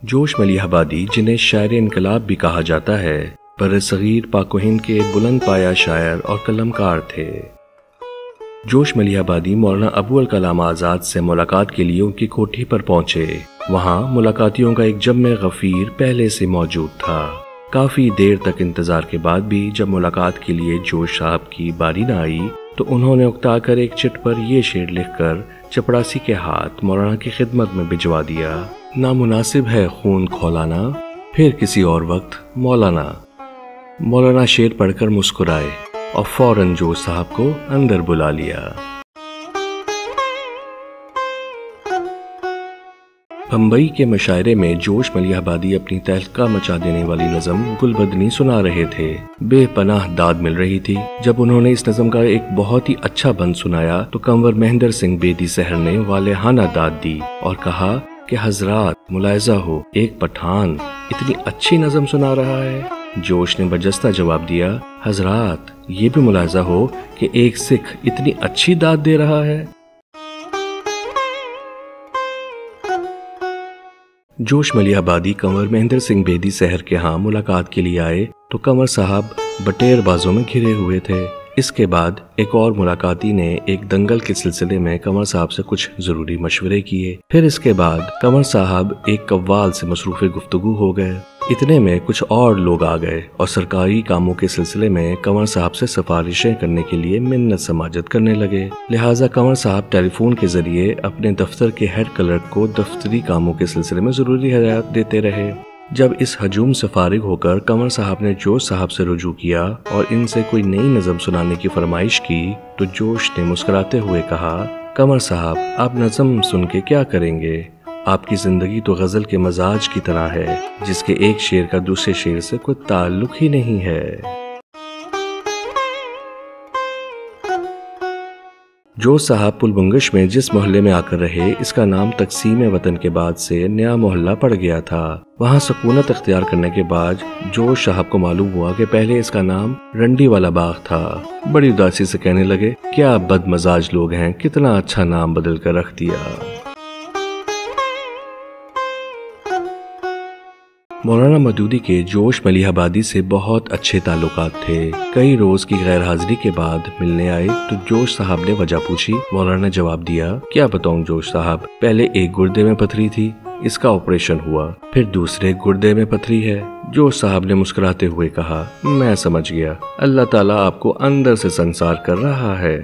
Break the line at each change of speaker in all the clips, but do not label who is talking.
جوش ملیح آبادی، جنہیں شاعر انقلاب بھی کہا جاتا ہے، برصغیر پاک و ہند کے بلند پایہ شاعر اور قلمکار تھے۔ جوش ملیح آبادی مولانا ابو الکلام آزاد سے ملاقات کے لیے ان کی کوٹھی پر پہنچے۔ وہاں ملاقاتیوں کا ایک جمع غفیر پہلے سے موجود تھا۔ کافی دیر تک انتظار کے بعد بھی جب ملاقات کے لیے جوش صاحب کی باری نہ آئی تو انہوں نے اکتا کر ایک چٹ پر یہ شعر لکھ کر چپڑاسی کے ہاتھ مولانا کی خدمت میں بھجوا دیا: نامناسب ہے خون کھولانا، پھر کسی اور وقت مولانا۔ مولانا شعر پڑھ کر مسکرائے اور فوراً جوش صاحب کو اندر بلا لیا۔ بمبئی کے مشاعرے میں جوش ملیح آبادی اپنی تہلکہ مچا دینے والی نظم گل بدنی سنا رہے تھے۔ بے پناہ داد مل رہی تھی۔ جب انہوں نے اس نظم کا ایک بہت ہی اچھا بند سنایا تو کنور مہندر سنگھ بیدی سحر نے والہانہ داد دی اور کہا کہ حضرات ملاحظہ ہو، ایک پٹھان اتنی اچھی نظم سنا رہا ہے۔ جوش نے برجستہ جواب دیا: حضرات یہ بھی ملاحظہ ہو کہ ایک سکھ اتنی اچھی داد دے رہا ہے۔ جوش ملیح آبادی کنور مہندر سنگھ بیدی سحر کے ہاں ملاقات کے لیے آئے تو کنور صاحب بٹیر بازوں میں گھرے ہوئے تھے۔ اس کے بعد ایک اور ملاقاتی نے ایک دنگل کے سلسلے میں کنور صاحب سے کچھ ضروری مشورے کیے۔ پھر اس کے بعد کنور صاحب ایک قوال سے مصروف گفتگو ہو گئے۔ اتنے میں کچھ اور لوگ آ گئے اور سرکاری کاموں کے سلسلے میں کنور صاحب سے سفارشیں کرنے کے لیے منت سماجت کرنے لگے۔ لہٰذا کنور صاحب ٹیلی فون کے ذریعے اپنے دفتر کے ہیڈ کلرک کو دفتری کاموں کے سلسلے میں ضروری ہدایات دیتے رہے۔ جب اس ہجوم سے فارغ ہو کر کنور صاحب نے جوش صاحب سے رجوع کیا اور ان سے کوئی نئی نظم سنانے کی فرمائش کی تو جوش نے مسکراتے ہوئے کہا: کنور صاحب آپ نظم سن کے کیا کریں گے؟ آپ کی زندگی تو غزل کے مزاج کی طرح ہے جس کے ایک شعر کا دوسرے شعر سے کوئی تعلق ہی نہیں ہے۔ جوش صاحب پل بنگش میں جس محلے میں آ کر رہے اس کا نام تقسیم وطن کے بعد سے نیا محلہ پڑ گیا تھا۔ وہاں سکونت اختیار کرنے کے بعد جوش صاحب کو معلوم ہوا کہ پہلے اس کا نام رنڈی والا باغ تھا۔ بڑی اداسی سے کہنے لگے: کیا بد مزاج لوگ ہیں، کتنا اچھا نام بدل کر رکھ دیا۔ مولانا مودودی کے جوش ملیح آبادی سے بہت اچھے تعلقات تھے۔ کئی روز کی غیر حاضری کے بعد ملنے آئے تو جوش صاحب نے وجہ پوچھی۔ مولانا نے جواب دیا: کیا بتاؤں جوش صاحب، پہلے ایک گردے میں پتھری تھی، اس کا آپریشن ہوا، پھر دوسرے گردے میں پتھری ہے۔ جوش صاحب نے مسکراتے ہوئے کہا: میں سمجھ گیا، اللہ تعالیٰ آپ کو اندر سے سنسار کر رہا ہے۔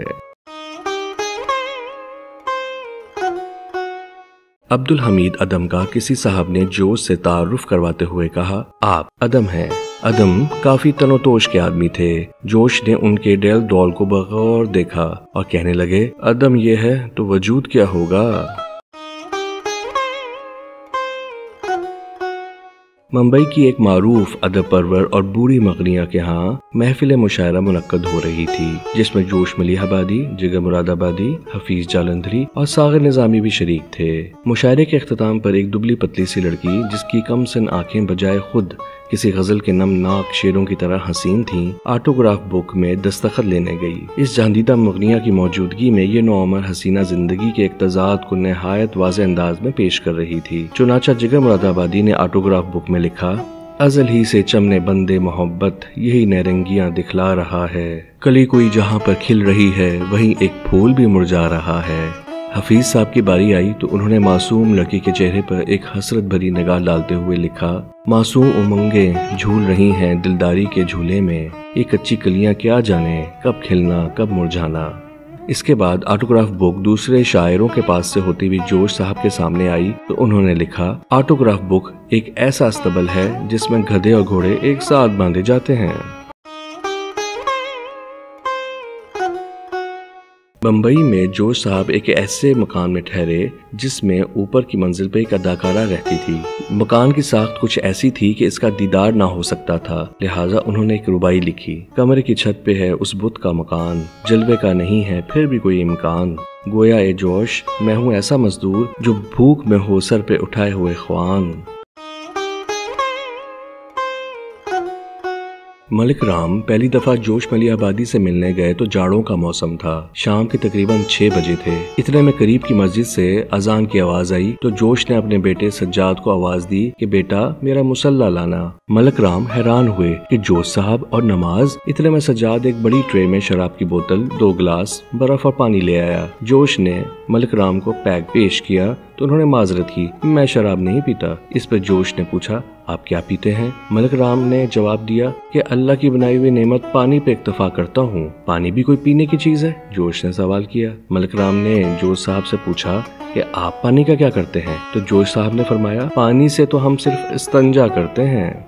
عبد الحمید ادم کا کسی صاحب نے جوش سے تعارف کرواتے ہوئے کہا: آپ ادم ہیں۔ ادم کافی تن و توش کے آدمی تھے۔ جوش نے ان کے ڈیل ڈول کو بغور دیکھا اور کہنے لگے: ادم یہ ہے تو وجود کیا ہوگا؟ ممبئی کی ایک معروف ادب پرور اور بوڑھی مغنیہ کے ہاں محفل مشاعرہ منعقد ہو رہی تھی جس میں جوش ملیح آبادی، جگر مراد آبادی، حفیظ جالندھری اور ساغر نظامی بھی شریک تھے۔ مشاعرے کے اختتام پر ایک دبلی پتلی سی لڑکی جس کی کم سن آنکھیں بجائے خود کسی غزل کے نمناک شعروں کی طرح حسین تھیں، آٹوگراف بک میں دستخط لینے گئی۔ اس جہاندیدہ مغنیہ کی موجودگی میں یہ نوعمر حسینہ زندگی کے ایک تضاد کو نہایت واضح انداز میں پیش کر رہی تھی۔ چنانچہ جگر مراد آبادی نے آٹوگراف بک میں لکھا: ازل ہی سے چمنے بندے محبت یہی نیرنگیاں دکھلا رہا ہے، کلی کوئی جہاں پر کھل رہی ہے وہیں ایک پھول بھی مرجھا رہا ہے۔ حفیظ صاحب کی باری آئی تو انہوں نے معصوم لڑکی کے چہرے پر ایک حسرت بھری نگاہ ڈالتے ہوئے لکھا: معصوم امنگیں جھول رہی ہیں دلداری کے جھولے میں، یہ کچی کلیاں کیا جانے کب کھلنا کب مرجھانا۔ اس کے بعد آٹوگراف بک دوسرے شاعروں کے پاس سے ہوتی ہوئی جوش صاحب کے سامنے آئی تو انہوں نے لکھا: آٹوگراف بک ایک ایسا استبل ہے جس میں گدھے اور گھوڑے ایک ساتھ باندھے جاتے ہیں۔ بمبئی میں جوش صاحب ایک ایسے مکان میں ٹھہرے جس میں اوپر کی منزل پہ ایک اداکارہ رہتی تھی۔ مکان کی ساخت کچھ ایسی تھی کہ اس کا دیدار نہ ہو سکتا تھا، لہٰذا انہوں نے ایک ربائی لکھی: کمرے کی چھت پہ ہے اس بت کا مکان، جلوے کا نہیں ہے پھر بھی کوئی امکان، گویا اے جوش میں ہوں ایسا مزدور جو بھوک میں ہو سر پہ اٹھائے ہوئے خوان۔ मलिक राम पहली दफा जोश मलिहाबादी से मिलने गए तो जाड़ों का मौसम था। शाम के तकरीबन 6 बजे थे। इतने में करीब की मस्जिद से अजान की आवाज आई तो जोश ने अपने बेटे सज्जाद को आवाज दी कि बेटा मेरा मुसल्ला लाना। मलिक राम हैरान हुए कि जोश साहब और नमाज। इतने में सज्जाद एक बड़ी ट्रे में शराब की बोतल, 2 गिलास, बर्फ और पानी ले आया। जोश ने मलिक राम को पैक पेश किया तो उन्होंने माजरत की, मैं शराब नहीं पीता। इस पर जोश ने पूछा, आप क्या पीते हैं? मलिक राम ने जवाब दिया कि अल्लाह की बनाई हुई नेमत पानी पे इक्तफा करता हूँ। पानी भी कोई पीने की चीज है? जोश ने सवाल किया। मलिक राम ने जोश साहब से पूछा कि आप पानी का क्या करते हैं? तो जोश साहब ने फरमाया, पानी से तो हम सिर्फ इस्तंजा करते हैं।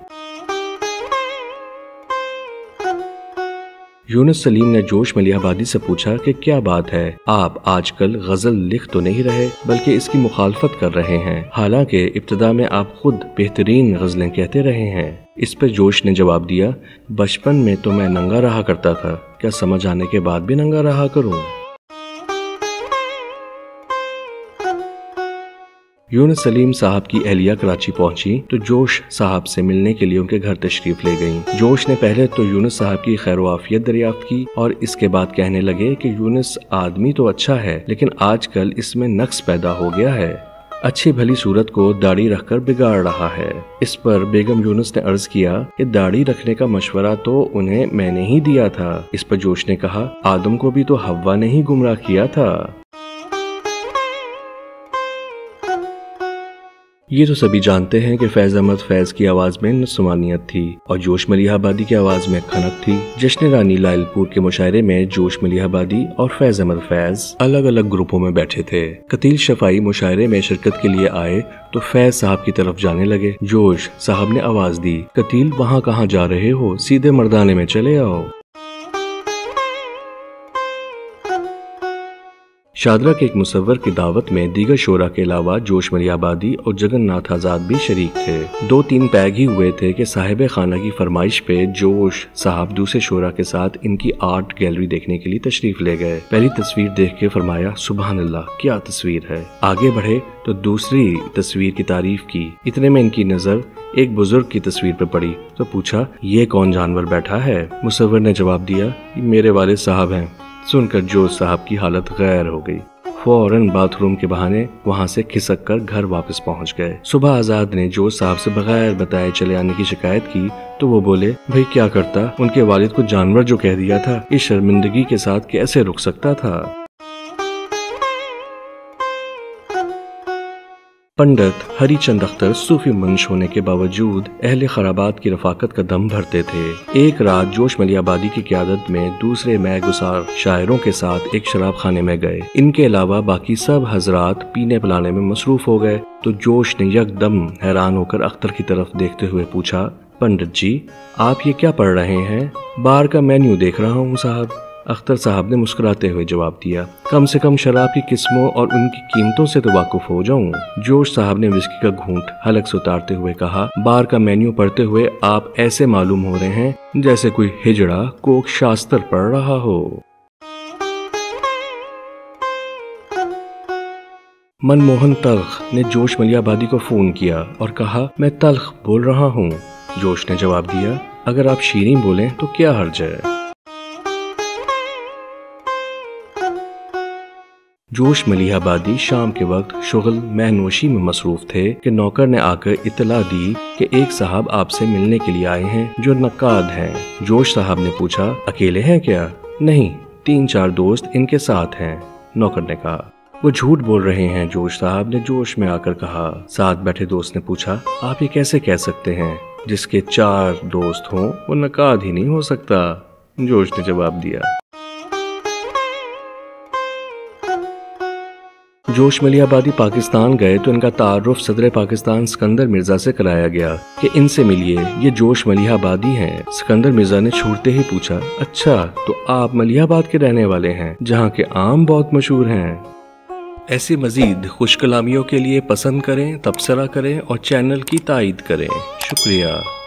यूनुस सलीम ने जोश मलिहाबादी से पूछा कि क्या बात है, आप आजकल गजल लिख तो नहीं रहे बल्कि इसकी मुखालफत कर रहे हैं, हालांकि इब्तिदा में आप खुद बेहतरीन गजलें कहते रहे हैं। इस पर जोश ने जवाब दिया, बचपन में तो मैं नंगा रहा करता था, क्या समझ आने के बाद भी नंगा रहा करूं? यूनुस सलीम साहब की अहलिया कराची पहुंची तो जोश साहब से मिलने के लिए उनके घर तशरीफ ले गईं। जोश ने पहले तो यूनुस साहब की खैर-ओ-आफियत दरियाफ्त की और इसके बाद कहने लगे कि यूनुस आदमी तो अच्छा है लेकिन आजकल इसमें नक्स पैदा हो गया है, अच्छी भली सूरत को दाढ़ी रखकर बिगाड़ रहा है। इस पर बेगम यूनुस ने अर्ज किया कि दाढ़ी रखने का मशवरा तो उन्हें मैंने ही दिया था। इस पर जोश ने कहा, आदम को भी तो हव्वा ने ही गुमराह किया था। ये तो सभी जानते हैं कि फैज अहमद फैज की आवाज में नस्वानियत थी और जोश मलिहाबादी की आवाज में खनक थी। जश्न रानी लायलपुर के मुशायरे में जोश मलिहाबादी और फैज अहमद फैज अलग अलग ग्रुपों में बैठे थे। कतील शफाई मुशायरे में शिरकत के लिए आए तो फैज साहब की तरफ जाने लगे। जोश साहब ने आवाज दी, कतील वहाँ कहाँ जा रहे हो, सीधे मर्दाने में चले आओ। शादरा के एक मुसव्वर की दावत में दीगर शोरा के अलावा जोश मलिहाबादी और जगन्नाथ आजाद भी शरीक थे। 2-3 पैग ही हुए थे कि साहिब खाना की फरमाइश पे जोश साहब दूसरे शोरा के साथ इनकी आर्ट गैलरी देखने के लिए तशरीफ ले गए। पहली तस्वीर देख के फरमाया, सुभान अल्लाह, क्या तस्वीर है। आगे बढ़े तो दूसरी तस्वीर की तारीफ की। इतने में इनकी नजर एक बुजुर्ग की तस्वीर पर पड़ी तो पूछा, ये कौन जानवर बैठा है? मुसव्वर ने जवाब दिया, मेरे वालिद साहब हैं। सुनकर जोश साहब की हालत गैर हो गई। फौरन बाथरूम के बहाने वहाँ से खिसक कर घर वापस पहुँच गए। सुबह आजाद ने जोश साहब से बगैर बताए चले आने की शिकायत की तो वो बोले, भाई क्या करता, उनके वालिद को जानवर जो कह दिया था, इस शर्मिंदगी के साथ कैसे रुक सकता था। पंडित हरिचंद अख्तर सूफी मंश होने के बावजूद अहले खराबात की रफाकत का दम भरते थे। एक रात जोश मलिहाबादी की क़यादत में दूसरे मैं गुसार शायरों के साथ एक शराब खाने में गए। इनके अलावा बाकी सब हजरात पीने पिलाने में मसरूफ हो गए तो जोश ने यकदम हैरान होकर अख्तर की तरफ देखते हुए पूछा, पंडित जी आप ये क्या पढ़ रहे हैं? बार का मेन्यू देख रहा हूँ साहब। अख्तर साहब ने मुस्कुराते हुए जवाब दिया, कम से कम शराब की किस्मों और उनकी कीमतों से तो वाकुफ हो जाऊं। जोश साहब ने विस्की का घूंट हलक से उतारते हुए कहा, बार का मेन्यू पढ़ते हुए आप ऐसे मालूम हो रहे हैं जैसे कोई हिजड़ा कोक शास्त्र पढ़ रहा हो। मनमोहन तल्ख ने जोश मलिहाबादी को फोन किया और कहा, मैं तल्ख बोल रहा हूँ। जोश ने जवाब दिया, अगर आप शीरीं बोलें तो क्या हर्ज है। जोश मलिहाबादी शाम के वक्त शुगल महनोशी में मसरूफ थे कि नौकर ने आकर इतला दी कि एक साहब आपसे मिलने के लिए आए हैं जो नक्काद हैं। जोश साहब ने पूछा, अकेले हैं क्या? नहीं, 3-4 दोस्त इनके साथ हैं। नौकर ने कहा, वो झूठ बोल रहे हैं। जोश साहब ने जोश में आकर कहा। साथ बैठे दोस्त ने पूछा, आप ये कैसे कह सकते हैं? जिसके 4 दोस्त हों वो नक्काद ही नहीं हो सकता। जोश ने जवाब दिया। जोश मलिहाबादी पाकिस्तान गए तो इनका तारुफ सदर पाकिस्तान सिकंदर मिर्जा से कराया गया कि इनसे मिलिए, ये जोश मलिहाबादी हैं। सिकंदर मिर्जा ने छूटते ही पूछा, अच्छा तो आप मलिहाबाद के रहने वाले हैं जहाँ के आम बहुत मशहूर हैं। ऐसी मजीद खुश कलामियों के लिए पसंद करें, तबसरा करें और चैनल की ताईद करें। शुक्रिया।